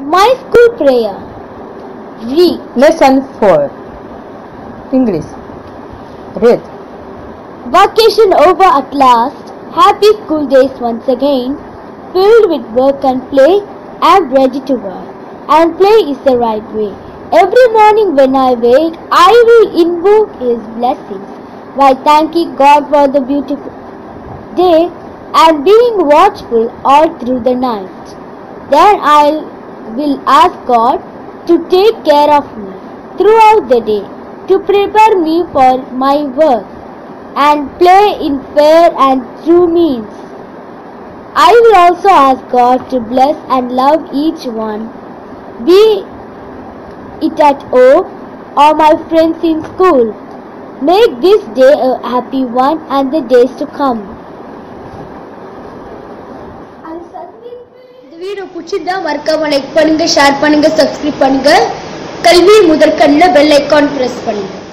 My school prayer. Read. Lesson 4. English. Read. Vacation over at last. Happy school days once again. Filled with work and play. I'm ready to work. And play is the right way. Every morning when I wake, I will invoke His blessings while thanking God for the beautiful day and being watchful all through the night. Then I will ask God to take care of me throughout the day, to prepare me for my work and play in fair and true means. I will also ask God to bless and love each one, be it at home or my friends in school. Make this day a happy one and the days to come. இந்த video பிடிச்சிருந்தா மறக்காம like பண்ணுங்க, share பண்ணுங்க, subscribe பண்ணுங்க. கல்வி முதற்கண்ணில் bell icon press பண்ணுங்க.